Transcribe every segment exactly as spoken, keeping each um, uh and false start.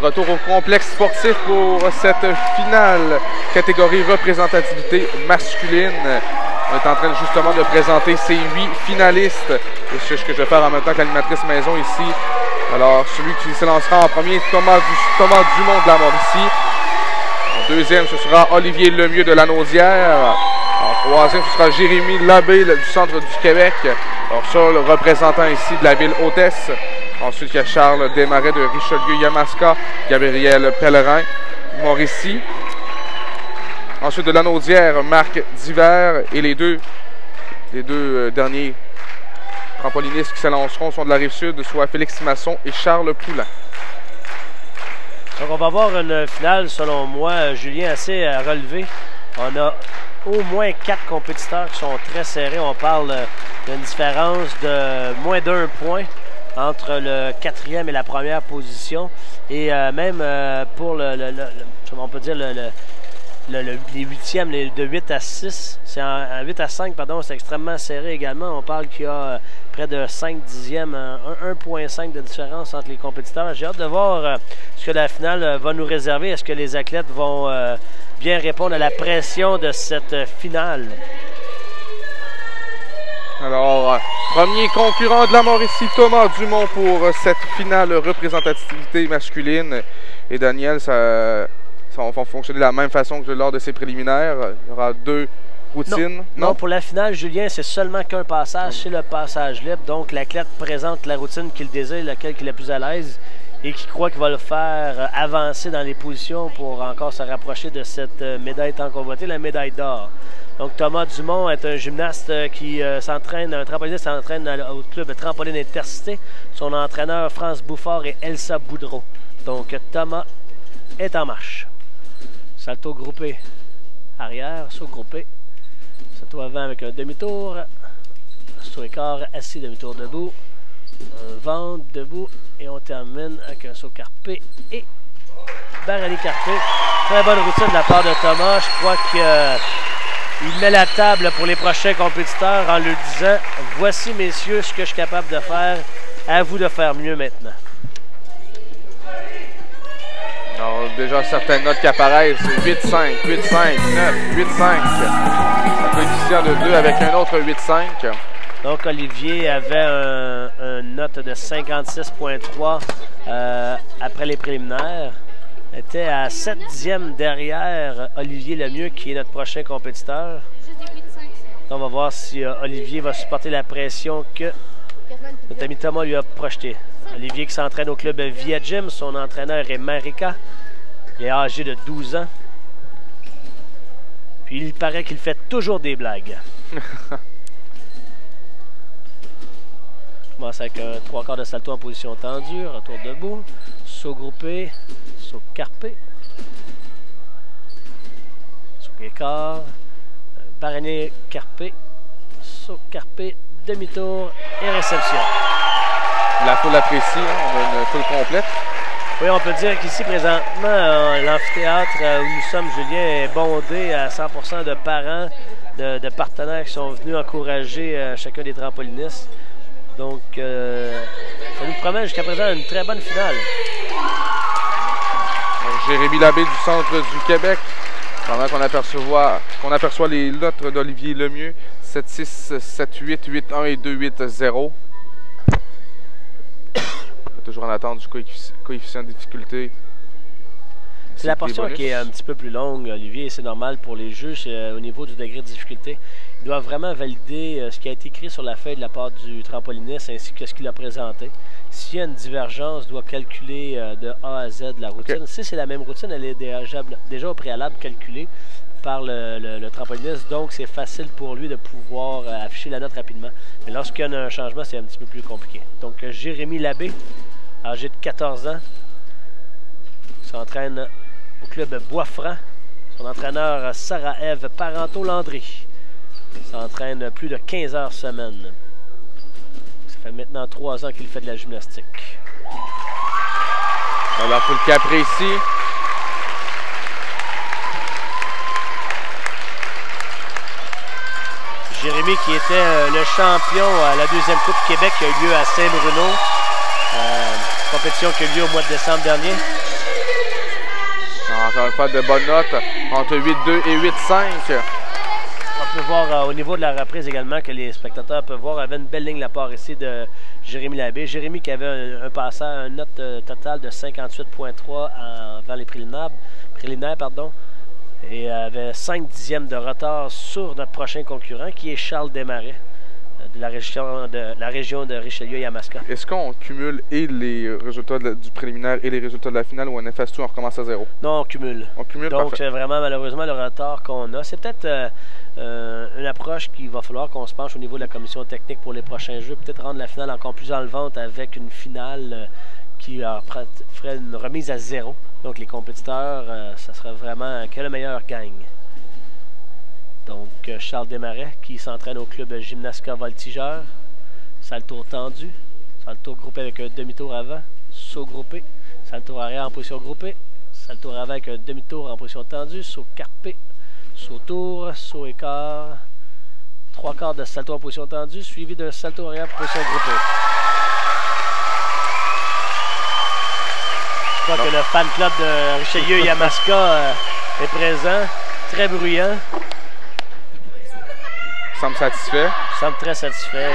retour au complexe sportif pour cette finale catégorie représentativité masculine. On est en train justement de présenter ces huit finalistes. Et c'est ce que je vais faire en même temps que l'animatrice maison ici. Alors, celui qui se lancera en premier, Thomas, du, Thomas Dumont de la Mauricie. En deuxième, ce sera Olivier Lemieux de la Naudière. En troisième, ce sera Jérémy Labbé du centre du Québec. Alors ça, le représentant ici de la ville hôtesse. Ensuite, il y a Charles Desmarais de Richelieu-Yamaska, Gabriel Pellerin, Mauricie. Ensuite, de la Naudière, Marc Divert. Et les deux, les deux euh, derniers trampolinistes qui s'élanceront sont de la Rive-Sud, soit Félix Masson et Charles Poulain. Donc, on va avoir une finale, selon moi, Julien, assez à relever. On a au moins quatre compétiteurs qui sont très serrés. On parle d'une différence de moins d'un point entre le quatrième et la première position. Et euh, même euh, pour le, le, le, le, on peut dire le, le, le, le, les huitièmes, les, de huit à six, c'est en, en huit à cinq, pardon, c'est extrêmement serré également. On parle qu'il y a euh, près de cinq dixièmes, un virgule cinq de différence entre les compétiteurs. J'ai hâte de voir euh, ce que la finale euh, va nous réserver. Est-ce que les athlètes vont euh, bien répondre à la pression de cette euh, finale? Alors, euh, premier concurrent de la Mauricie, Thomas Dumont pour euh, cette finale représentativité masculine. Et Daniel, ça, ça va fonctionner de la même façon que lors de ses préliminaires. Il y aura deux routines. Non, non, non, pour la finale, Julien, c'est seulement qu'un passage, c'est le passage libre. Donc, l'athlète présente la routine qu'il désire, laquelle il est plus à l'aise et qui croit qu'il va le faire avancer dans les positions pour encore se rapprocher de cette médaille tant convoitée, la médaille d'or. Donc, Thomas Dumont est un gymnaste qui euh, s'entraîne, un trampoliniste s'entraîne au club Trampoline Intercité. Son entraîneur, France Bouffard et Elsa Boudreau. Donc, Thomas est en marche. Salto groupé arrière, saut groupé. Salto avant avec un demi-tour. Saut écart, assis, demi-tour debout. Un ventre debout. Et on termine avec un saut carpé et barrelé carpé. Très bonne routine de la part de Thomas. Je crois que... Euh, il met la table pour les prochains compétiteurs en leur disant « Voici, messieurs, ce que je suis capable de faire. À vous de faire mieux maintenant. » Alors, déjà certaines notes qui apparaissent. huit cinq, huit cinq, neuf, huit cinq. Un coefficient de deux avec un autre huit cinq. Donc, Olivier avait un, une note de cinquante-six virgule trois euh, après les préliminaires. Était à sept dixièmes derrière Olivier Lemieux, qui est notre prochain compétiteur. On va voir si euh, Olivier va supporter la pression que notre ami Thomas lui a projetée. Olivier qui s'entraîne au club Via Gym. Son entraîneur est Marika. Il est âgé de douze ans. Puis il paraît qu'il fait toujours des blagues. Commence avec un trois quarts de salto en position tendue. Retour debout. Saut groupé. Saut carpé. Saut écart. Barrelé carpé. Saut carpé. Demi-tour et réception. La foule apprécie, hein? On a une foule complète. Oui, on peut dire qu'ici, présentement, euh, l'amphithéâtre où nous sommes, Julien, est bondé à cent pour cent de parents, de, de partenaires qui sont venus encourager euh, chacun des trampolinistes. Donc, euh, ça nous promet jusqu'à présent une très bonne finale. Jérémy Labbé du centre du Québec. Pendant qu'on aperçoit, qu'on aperçoit les notes d'Olivier Lemieux, sept six, sept huit, huit un et deux huit zéro. Toujours en attente du coefficient de difficulté. C'est la portion qui est un petit peu plus longue, Olivier, et c'est normal pour les juges euh, au niveau du degré de difficulté. Ils doivent vraiment valider euh, ce qui a été écrit sur la feuille de la part du trampoliniste ainsi que ce qu'il a présenté. S'il y a une divergence, il doit calculer euh, de A à Z la routine. Okay. Si c'est la même routine, elle est déjà, déjà au préalable calculée par le, le, le trampoliniste, donc c'est facile pour lui de pouvoir euh, afficher la note rapidement. Mais lorsqu'il y a un changement, c'est un petit peu plus compliqué. Donc euh, Jérémy Labbé, âgé de quatorze ans, s'entraîne au club Bois-Franc. Son entraîneur, Sarah-Ève Parenteau-Landry, s'entraîne plus de quinze heures semaine. Ça fait maintenant trois ans qu'il fait de la gymnastique. Alors, faut le qui apprécie. Jérémy qui était euh, le champion à la deuxième Coupe Québec qui a eu lieu à Saint-Bruno. Euh, compétition qui a eu lieu au mois de décembre dernier. Encore une fois, de bonnes notes entre huit deux et huit cinq. On peut voir euh, au niveau de la reprise également que les spectateurs peuvent voir, avait une belle ligne la part ici de Jérémy Labbé. Jérémy qui avait un, un passage, une note euh, totale de cinquante-huit virgule trois avant les préliminaires, préliminaires pardon, et avait cinq dixièmes de retard sur notre prochain concurrent qui est Charles Desmarais de la région de, la région de Richelieu-Yamaska. Est-ce qu'on cumule et les résultats de la, du préliminaire et les résultats de la finale ou on efface tout, on recommence à zéro? Non, on cumule. On cumule, donc c'est vraiment malheureusement le retard qu'on a. C'est peut-être euh, euh, une approche qu'il va falloir qu'on se penche au niveau de la commission technique pour les prochains jeux. Peut-être rendre la finale encore plus enlevante avec une finale euh, qui euh, ferait une remise à zéro. Donc les compétiteurs, euh, ça serait vraiment que le meilleur gagne. Donc, Charles Desmarais qui s'entraîne au club Gymnastica Voltigeur. Salto tendu. Salto groupé avec un demi-tour avant. Saut groupé. Salto arrière en position groupée. Salto avant avec un demi-tour en position tendue. Saut carpé. Saut tour. Saut écart. Trois quarts de salto en position tendue. Suivi d'un salto arrière en position groupée. Je crois que le fan club de Richelieu-Yamaska euh, est présent. Très bruyant. Semble satisfait. Semble très satisfait.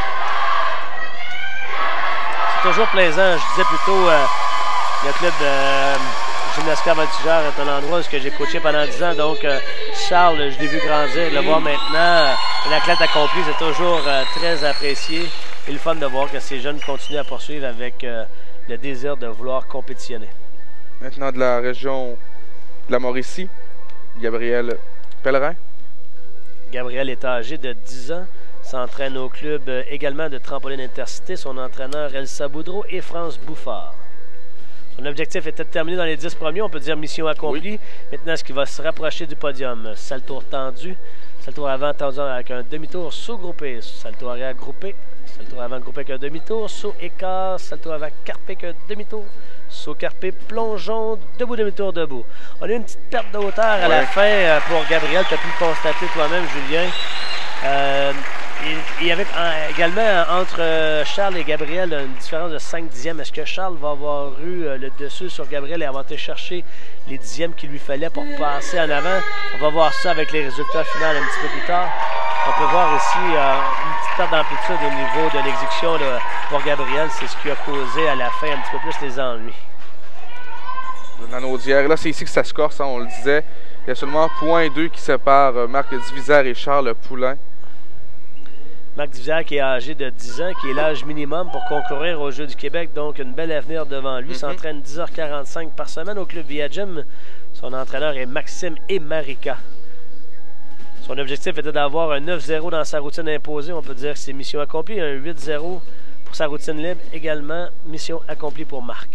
C'est toujours plaisant. Je disais plutôt, euh, le club de euh, Gymnastica Voltigeur est un endroit où j'ai coaché pendant dix ans. Donc, euh, Charles, je l'ai vu grandir. Le voir maintenant, une athlète accomplie, c'est toujours euh, très apprécié. Et le fun de voir que ces jeunes continuent à poursuivre avec euh, le désir de vouloir compétitionner. Maintenant, de la région de la Mauricie, Gabriel Pellerin. Gabriel est âgé de dix ans, s'entraîne au club également de trampoline intercité. Son entraîneur Elsa Boudreau et France Bouffard. Son objectif était de terminer dans les dix premiers, on peut dire mission accomplie. Oui. Maintenant, est-ce qu'il va se rapprocher du podium? Salto tendu, salto avant tendu avec un demi-tour, saut groupé, salto arrière groupé, salto avant groupé avec un demi-tour, saut écart, salto avant carpé avec un demi-tour, saut carpé, plongeon, debout, demi-tour, debout. On a eu une petite perte de hauteur à ouais. la fin euh, pour Gabriel. Tu as pu le constater toi-même, Julien. Euh, il y avait euh, également entre euh, Charles et Gabriel une différence de cinq dixièmes. Est-ce que Charles va avoir eu euh, le dessus sur Gabriel et avoir été chercher les dixièmes qu'il lui fallait pour passer en avant? On va voir ça avec les résultats finaux un petit peu plus tard. On peut voir ici euh, une petite perte d'amplitude au niveau de l'exécution pour Gabriel. C'est ce qui a causé à la fin un petit peu plus les ennuis. Dans nos dières, là, c'est ici que ça se corse, hein, on le disait. Il y a seulement point deux qui sépare euh, Marc Divisère et Charles Poulain. Marc Divisère qui est âgé de dix ans, qui est l'âge minimum pour concourir aux Jeux du Québec. Donc, une belle avenir devant lui. Mm-hmm. S'entraîne dix heures quarante-cinq par semaine au club Via Gym. Son entraîneur est Maxime et Marika. Son objectif était d'avoir un neuf zéro dans sa routine imposée. On peut dire que c'est mission accomplie. Un huit zéro pour sa routine libre. Également, mission accomplie pour Marc.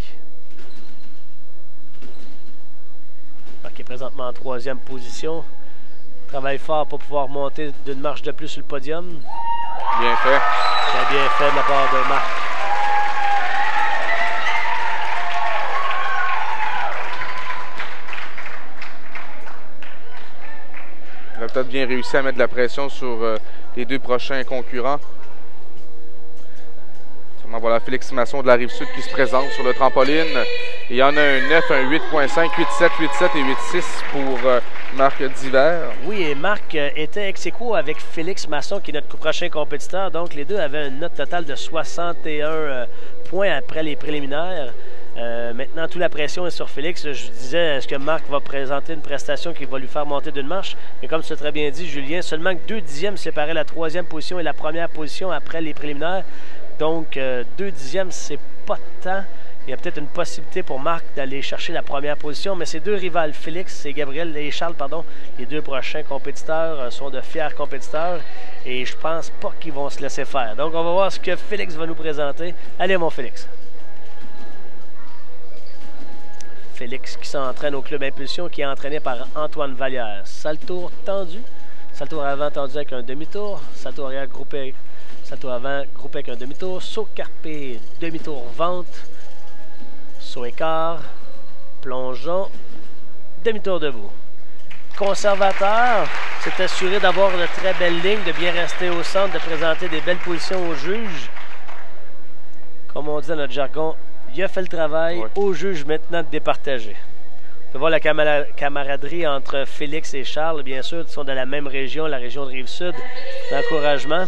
Marc est présentement en troisième position. Travaille fort pour pouvoir monter d'une marche de plus sur le podium. Bien fait. Très bien fait de la part de Marc. Il a peut-être bien réussi à mettre de la pression sur euh, les deux prochains concurrents. Voilà Félix Masson de la Rive-Sud qui se présente sur le trampoline. Il y en a un neuf, un huit virgule cinq, huit sept, huit sept et huit six pour euh, Marc Divers. Oui, et Marc euh, était ex aequo avec Félix Masson qui est notre prochain compétiteur. Donc les deux avaient une note totale de soixante et un euh, points après les préliminaires. Euh, maintenant, toute la pression est sur Félix. Je disais, est-ce que Marc va présenter une prestation qui va lui faire monter d'une marche? Mais comme tu as très bien dit, Julien, seulement que deux dixièmes séparaient la troisième position et la première position après les préliminaires. Donc, euh, deux dixièmes, c'est pas tant. Il y a peut-être une possibilité pour Marc d'aller chercher la première position, mais ces deux rivales, Félix et Gabriel et Charles, pardon, les deux prochains compétiteurs euh, sont de fiers compétiteurs et je pense pas qu'ils vont se laisser faire. Donc, on va voir ce que Félix va nous présenter. Allez, mon Félix. Félix qui s'entraîne au club Impulsion, qui est entraîné par Antoine Vallière. Salto tendu, salto avant tendu avec un demi-tour, salto arrière groupé, salto avant groupé avec un demi-tour, saut carpé, demi-tour vente, saut écart, plongeon, demi-tour debout. Conservateur s'est assuré d'avoir une très belle ligne, de bien rester au centre, de présenter des belles positions au juge. Comme on dit dans notre jargon, il a fait le travail, ouais. Au juge maintenant de départager. On peut voir la camaraderie entre Félix et Charles, bien sûr, ils sont de la même région, la région de Rive-Sud. L'encouragement.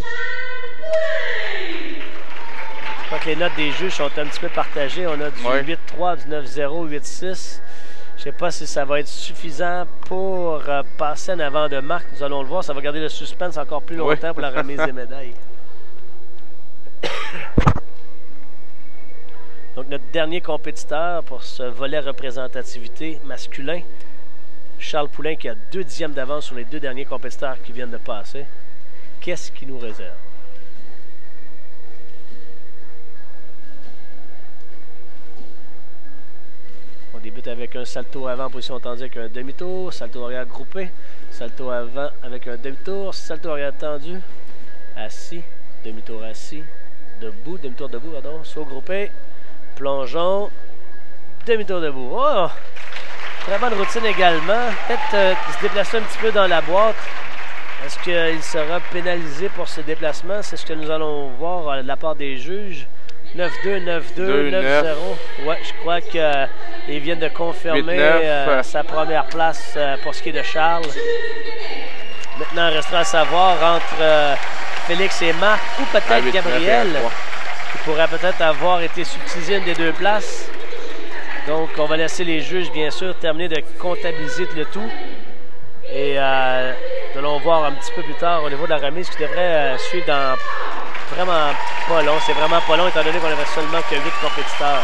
Je crois que les notes des juges sont un petit peu partagées. On a du ouais. huit trois, du neuf zéro, huit six. Je ne sais pas si ça va être suffisant pour euh, passer en avant de Marc. Nous allons le voir. Ça va garder le suspense encore plus longtemps ouais. pour la remise des médailles. Donc, notre dernier compétiteur pour ce volet représentativité masculin, Charles Poulain, qui a deux dixièmes d'avance sur les deux derniers compétiteurs qui viennent de passer. Qu'est-ce qu'il nous réserve? On débute avec un salto avant en position tendue avec un demi-tour, salto arrière groupé, salto avant avec un demi-tour, salto arrière tendu, assis, demi-tour assis, debout, demi-tour debout, pardon, saut groupé, plongeon, demi-tour debout. Oh! Très bonne routine également. Peut-être euh, se déplacer un petit peu dans la boîte. Est-ce qu'il sera pénalisé pour ce déplacement? C'est ce que nous allons voir euh, de la part des juges. neuf deux, neuf deux, neuf zéro. Ouais, je crois qu'ils euh, viennent de confirmer euh, sa première place euh, pour ce qui est de Charles. Maintenant, il restera à savoir entre euh, Félix et Marc ou peut-être Gabriel, qui pourrait peut-être avoir été subtilisé une des deux places. Donc, on va laisser les juges, bien sûr, terminer de comptabiliser le tout. Et euh, nous allons voir un petit peu plus tard au niveau de la remise qui devrait euh, suivre dans vraiment pas long. C'est vraiment pas long étant donné qu'on avait seulement que huit compétiteurs.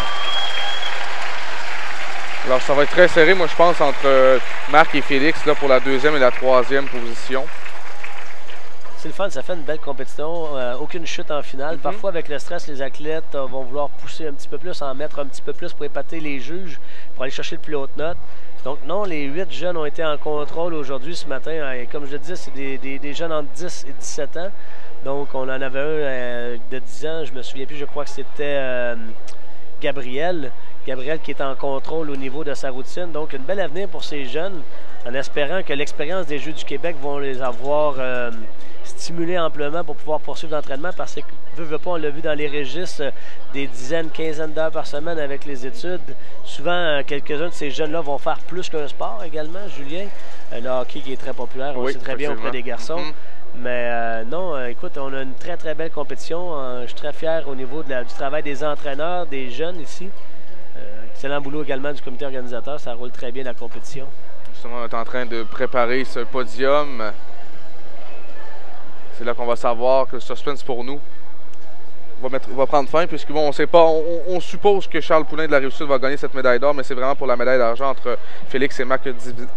Alors, ça va être très serré, moi, je pense, entre Marc et Félix là, pour la deuxième et la troisième position. C'est le fun, ça fait une belle compétition. Euh, aucune chute en finale. Mm-hmm. Parfois, avec le stress, les athlètes euh, vont vouloir pousser un petit peu plus, en mettre un petit peu plus pour épater les juges, pour aller chercher le plus haute note. Donc non, les huit jeunes ont été en contrôle aujourd'hui, ce matin. Et comme je le disais, c'est des, des, des jeunes entre dix et dix-sept ans. Donc on en avait un euh, de dix ans, je me souviens plus, je crois que c'était euh, Gabriel. Gabriel qui est en contrôle au niveau de sa routine. Donc une belle avenir pour ces jeunes, en espérant que l'expérience des Jeux du Québec vont les avoir euh, stimulés amplement pour pouvoir poursuivre l'entraînement, parce que, veut, veut pas, on l'a vu dans les registres, euh, des dizaines, quinzaines d'heures par semaine avec les études. Souvent, euh, quelques-uns de ces jeunes-là vont faire plus qu'un sport également, Julien. Euh, le hockey qui est très populaire, on oui, le sait très bien auprès des garçons. Mm-hmm. Mais euh, non, euh, écoute, on a une très très belle compétition. Euh, je suis très fier au niveau de la, du travail des entraîneurs, des jeunes ici. Euh, excellent boulot également du comité organisateur, ça roule très bien la compétition. Justement, on est en train de préparer ce podium. C'est là qu'on va savoir que le suspense pour nous va, mettre, va prendre fin, puisque bon, on sait pas, on, on suppose que Charles Poulain de la Rive-Sud va gagner cette médaille d'or, mais c'est vraiment pour la médaille d'argent entre Félix et Marc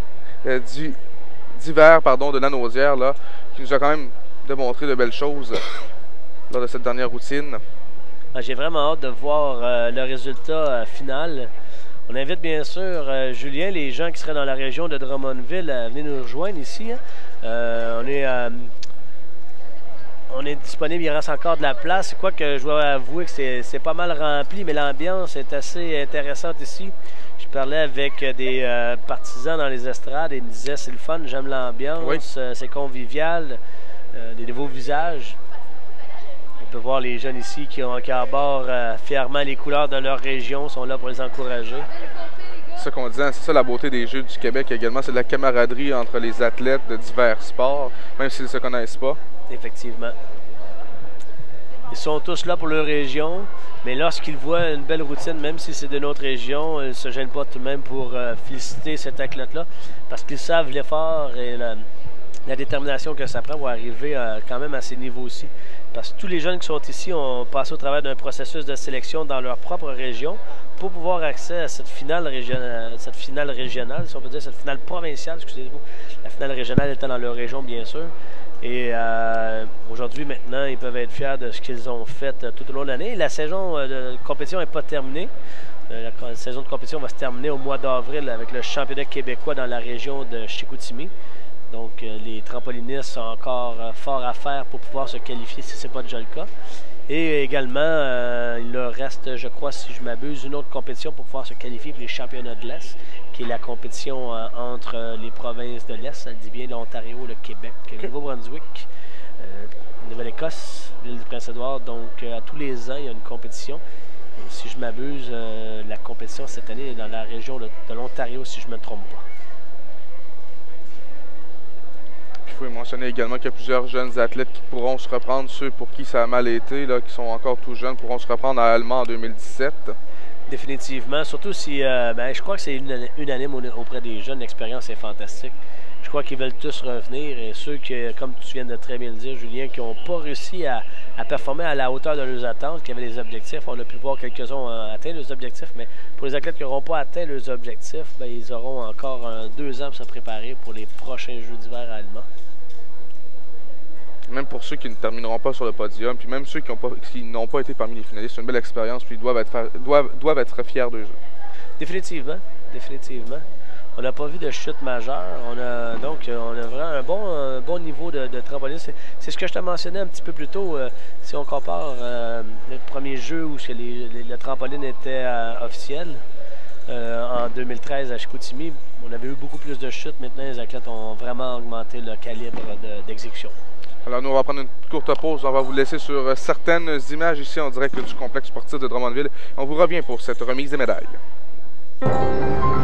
Divers pardon, de Lanaudière, là, qui nous a quand même démontré de belles choses lors de cette dernière routine. J'ai vraiment hâte de voir euh, le résultat euh, final. On invite bien sûr euh, Julien, les gens qui seraient dans la région de Drummondville à venir nous rejoindre ici. Hein. Euh, on est euh, on est disponible, il reste encore de la place. Quoique je dois avouer que c'est pas mal rempli, mais l'ambiance est assez intéressante ici. Je parlais avec des euh, partisans dans les estrades et ils me disaient c'est le fun, j'aime l'ambiance, oui. euh, c'est convivial, euh, des nouveaux visages. On peut voir les jeunes ici qui, ont, qui arborent euh, fièrement les couleurs de leur région, sont là pour les encourager. C'est ça qu'on disait, c'est ça la beauté des Jeux du Québec également, c'est de la camaraderie entre les athlètes de divers sports, même s'ils ne se connaissent pas. Effectivement. Ils sont tous là pour leur région, mais lorsqu'ils voient une belle routine, même si c'est de notre région, ils ne se gênent pas tout de même pour euh, féliciter cet athlète-là, parce qu'ils savent l'effort et la, la détermination que ça prend pour arriver euh, quand même à ces niveaux-ci. Parce que tous les jeunes qui sont ici ont passé au travers d'un processus de sélection dans leur propre région pour pouvoir avoir accès à cette finale régionale, cette finale régionale, si on peut dire, cette finale provinciale, excusez-moi. La finale régionale étant dans leur région, bien sûr. Et euh, aujourd'hui, maintenant, ils peuvent être fiers de ce qu'ils ont fait euh, tout au long de l'année. La saison euh, de compétition n'est pas terminée. Euh, la, la saison de compétition va se terminer au mois d'avril avec le championnat québécois dans la région de Chicoutimi. Donc, euh, les trampolinistes ont encore euh, fort à faire pour pouvoir se qualifier si ce n'est pas déjà le cas. Et également, euh, il leur reste, je crois, si je m'abuse, une autre compétition pour pouvoir se qualifier pour les championnats de l'Est, qui est la compétition euh, entre euh, les provinces de l'Est, ça le dit bien, l'Ontario, le Québec, le Nouveau-Brunswick, euh, Nouvelle-Écosse, l'île du Prince-Édouard. Donc, euh, à tous les ans, il y a une compétition. si je m'abuse, euh, la compétition cette année est dans la région de, de l'Ontario, si je ne me trompe pas. Il faut mentionner également qu'il y a plusieurs jeunes athlètes qui pourront se reprendre. Ceux pour qui ça a mal été, là, qui sont encore tout jeunes, pourront se reprendre à Allemand en deux mille dix-sept. Définitivement, surtout si, euh, ben, je crois que c'est unanime auprès des jeunes, l'expérience est fantastique. Je crois qu'ils veulent tous revenir et ceux qui, comme tu viens de très bien le dire, Julien, qui n'ont pas réussi à, à performer à la hauteur de leurs attentes, qui avaient des objectifs, on a pu voir quelques-uns ont atteint leurs objectifs, mais pour les athlètes qui n'auront pas atteint leurs objectifs, ben, ils auront encore euh, deux ans pour se préparer pour les prochains Jeux d'hiver allemands. Même pour ceux qui ne termineront pas sur le podium, puis même ceux qui n'ont pas, pas été parmi les finalistes, c'est une belle expérience, puis ils doivent être, doivent, doivent être fiers d'eux. Définitivement, définitivement. On n'a pas vu de chute majeure. On a donc on a vraiment un bon, un bon niveau de, de trampoline. C'est ce que je t'ai mentionné un petit peu plus tôt. Euh, si on compare euh, le premier jeu où les, les, le trampoline était euh, officiel euh, en deux mille treize à Chicoutimi, on avait eu beaucoup plus de chutes. Maintenant, les athlètes ont vraiment augmenté le calibre d'exécution. De, Alors nous, on va prendre une courte pause. On va vous laisser sur certaines images ici en direct du complexe sportif de Drummondville. On vous revient pour cette remise des médailles.